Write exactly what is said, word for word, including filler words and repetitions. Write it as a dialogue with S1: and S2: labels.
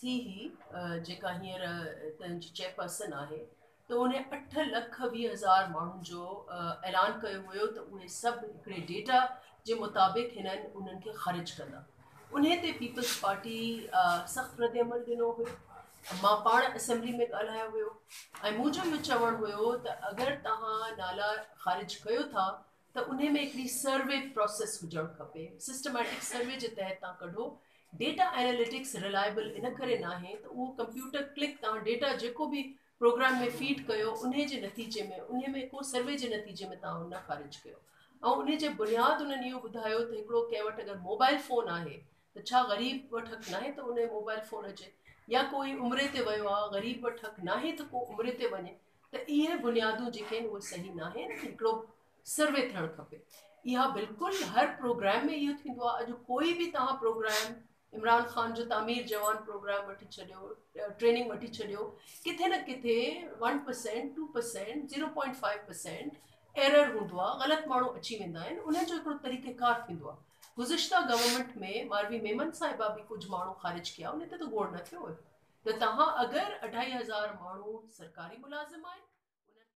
S1: C ही जेका हींअर तंहिंजी चेयरपर्सन आहे त उन अठ लख वीह हज़ार माण्हुनि जो ऐलान कयो हुयो त उहे सभु हिकिड़े डेटा जे मुताबिक़ हिननि उन्हनि खे ख़ारिज कंदा। उन ते पीपल्स पार्टी सख़्तु रद्द अमल ॾिनो हुयो। मां पाण असेंबली में ॻाल्हायो हुयो ऐं मुंहिंजो इहो चवणु हुयो त अगरि तव्हां नाला ख़ारिज कयो था त उन में हिकिड़ी सर्वे प्रोसेस हुजणु खपे, सिस्टमैटिक सर्वे जे तहत तव्हां कढो। डेटा एनालिटिक्स रिलायबल इन करे न आहे त उहो कंप्यूटर क्लिक तव्हां डेटा जेको बि प्रोग्राम में फीड कयो उन जे नतीजे में उन में को सर्वे जे नतीजे में तव्हां उन ख़ारिज कयो ऐं उन जे बुनियादु उन्हनि इहो ॿुधायो त हिकिड़ो कंहिं वटि अगरि मोबाइल फ़ोन आहे त छा ग़रीब वटि हक़ नाहे त उन मोबाइल फ़ोन अचे, या कोई उमिरि ते वियो आहे ग़रीब वटि हक़ नाहे त को उमिरि ते वञे, त इहे बुनियादूं जेके आहिनि उहे सही न आहिनि। हिकिड़ो सर्वे थियणु खपे। इहा बिल्कुलु हर प्रोग्राम में इहो थींदो आहे। अॼु कोई बि तव्हां प्रोग्राम इमरान ख़ान जो तामीर जवान प्रोग्राम वठी छॾियो, ट्रेनिंग वठी छॾियो, किथे न किथे one percent two percent zero point five percent error हूंदो आहे, ग़लति माण्हू अची वेंदा आहिनि, उनजो हिकिड़ो तरीक़ेकार थींदो आहे। गुज़िश्ता गवर्नमेंट में मारवी मेमन साहिबा बि कुझु माण्हू ख़ारिज कया, उन ते त गौर न थियो हुयो। त तव्हां अगरि अढाई हज़ार माण्हू सरकारी मुलाज़िम आहिनि